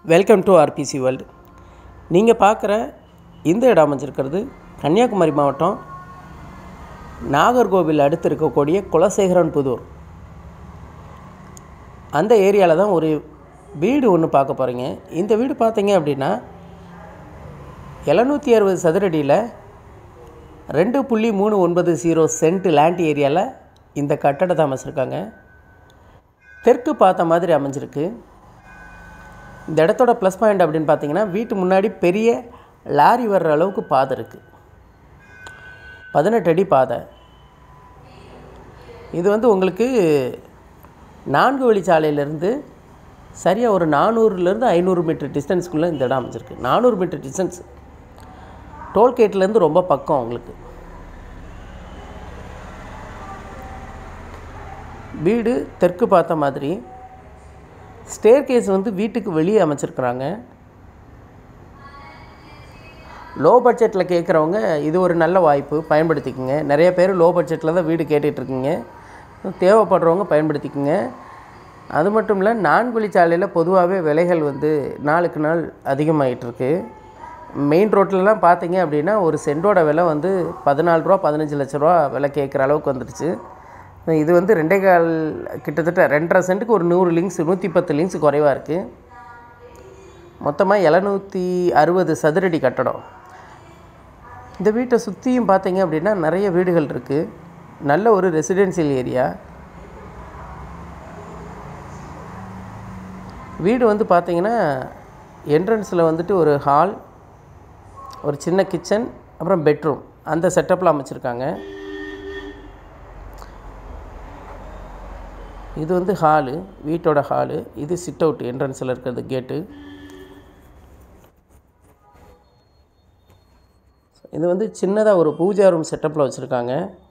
Welcome to RBC world. நீங்கள் பார்க்குற இந்த இடம் அமைஞ்சிருக்கிறது கன்னியாகுமரி மாவட்டம் நாகர்கோவில் அடுத்து இருக்கக்கூடிய குலசேகரன்புதூர். அந்த ஏரியாவில் தான் ஒரு வீடு ஒன்று பார்க்க போகிறீங்க. இந்த வீடு பார்த்தீங்க அப்படின்னா 760 சதுரடியில் 2.390 சென்ட் லேண்ட் ஏரியாவில் இந்த கட்டடத்தை அமைச்சிருக்காங்க. தெற்கு பார்த்த மாதிரி அமைஞ்சிருக்கு. இந்த இடத்தோட ப்ளஸ் பாயிண்ட் அப்படின்னு பார்த்தீங்கன்னா, வீட்டு முன்னாடி பெரிய லாரி வர்ற அளவுக்கு பாதை இருக்குது. 18 அடி பாதை. இது உங்களுக்கு 4 வழிச்சாலையிலேருந்து சரியாக ஒரு 400லேருந்து 500 மீட்டர் டிஸ்டன்ஸ்க்குள்ளே இந்த இடம் அமைஞ்சிருக்கு. 400 மீட்டர் டிஸ்டன்ஸ். டோல்கேட்லேருந்து ரொம்ப பக்கம் உங்களுக்கு. வீடு தெற்கு பார்த்த மாதிரி. ஸ்டேர் கேஸ் வீட்டுக்கு வெளியே அமைச்சிருக்கிறாங்க. லோ பட்ஜெட்டில் கேட்குறவங்க இது ஒரு நல்ல வாய்ப்பு, பயன்படுத்திக்கோங்க. நிறைய பேர் லோ பட்ஜெட்டில் தான் வீடு கேட்டுட்ருக்குங்க. தேவைப்படுறவங்க பயன்படுத்திக்கோங்க. அது மட்டும் இல்லை, 4 வழிச்சாலையில் பொதுவாகவே விலைகள் நாளுக்கு நாள் அதிகமாகிட்டுருக்கு. மெயின் ரோட்டிலலாம் பார்த்தீங்க அப்படின்னா ஒரு சென்டோட விலை 14 ரூபா 15 லட்ச ரூபா விலை கேட்குற அளவுக்கு வந்துடுச்சு. இது 2.25 கிட்டத்தட்ட 2.5 சென்ட்டுக்கு ஒரு 100 லிங்க்ஸ் 110 லிங்க்ஸ் குறைவாக இருக்குது. மொத்தமாக 760 சதுரடி கட்டடம். இந்த வீட்டை சுற்றியும் பார்த்தீங்க அப்படின்னா நிறைய வீடுகள் இருக்குது. நல்ல ஒரு ரெசிடென்சியல் ஏரியா. வீடு பார்த்தீங்கன்னா என்ட்ரன்ஸில் ஒரு ஹால், ஒரு சின்ன கிச்சன், அப்புறம் பெட்ரூம், அந்த செட்டப்பில் அமைச்சிருக்காங்க. இது ஹாலு, வீட்டோட ஹாலு. இது சிட் அவுட், என்ட்ரன்ஸில் இருக்கிறது கேட்டு. இது சின்னதாக ஒரு பூஜா ரூம் செட்டப்பில் வச்சுருக்காங்க.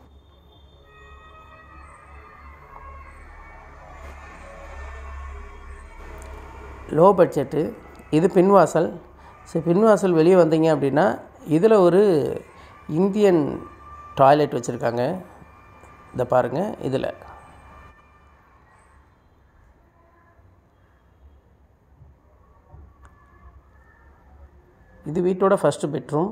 Low budget. இது பின்வாசல். பின்வாசல் வெளியே வந்தீங்க அப்படின்னா இதில் ஒரு இந்தியன் டாய்லெட் வச்சுருக்காங்க. இதை பாருங்கள். இதில் இது வீட்டோட ஃபஸ்ட்டு பெட்ரூம்.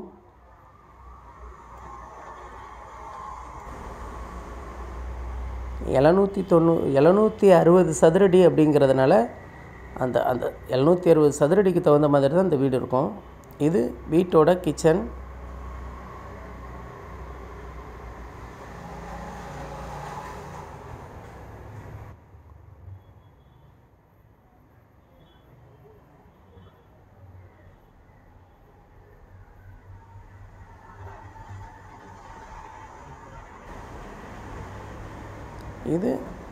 எழுநூற்றி 760 சதுரடி அப்படிங்கிறதுனால அந்த 760 சதுரடிக்கு தகுந்த மாதிரி தான் இந்த வீடு இருக்கும். இது வீட்டோட கிச்சன். இது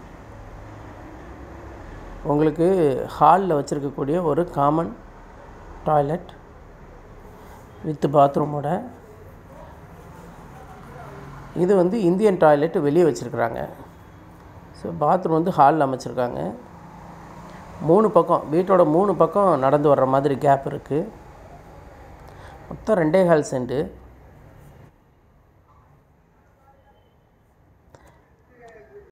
உங்களுக்கு ஹாலில் வச்சுருக்கக்கூடிய ஒரு காமன் டாய்லெட் வித் பாத்ரூமோட. இது இந்தியன் டாய்லெட் வெளியே வச்சுருக்குறாங்க. பாத்ரூம் ஹாலில் அமைச்சிருக்காங்க. 3 பக்கம், வீட்டோட 3 பக்கம் நடந்து வர்ற மாதிரி கேப் இருக்குது. மொத்தம் 2.25 சென்ட்டு.